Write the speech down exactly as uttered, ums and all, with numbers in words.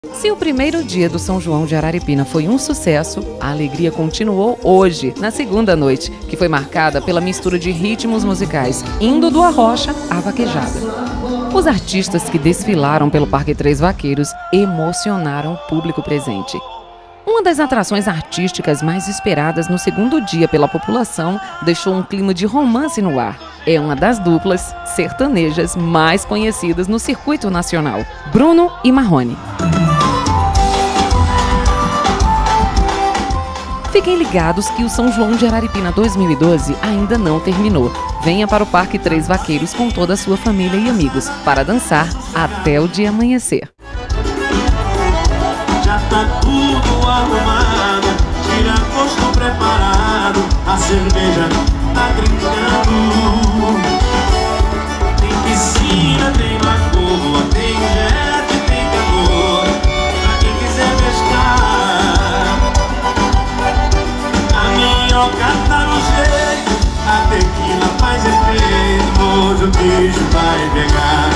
Se o primeiro dia do São João de Araripina foi um sucesso, a alegria continuou hoje, na segunda noite, que foi marcada pela mistura de ritmos musicais, indo do arrocha à vaquejada. Os artistas que desfilaram pelo Parque Três Vaqueiros emocionaram o público presente. Uma das atrações artísticas mais esperadas no segundo dia pela população deixou um clima de romance no ar. É uma das duplas sertanejas mais conhecidas no circuito nacional, Bruno e Marrone. Fiquem ligados que o São João de Araripina dois mil e doze ainda não terminou. Venha para o Parque Três Vaqueiros com toda a sua família e amigos para dançar até o dia amanhecer. Já tá tudo arrumado, tira gosto preparado, a cerveja tá trincando. Tem piscina, tem lagoa, tem jet, tem calor, pra quem quiser pescar. A minhoca tá no jeito, a tequila faz efeito, hoje o bicho vai pegar.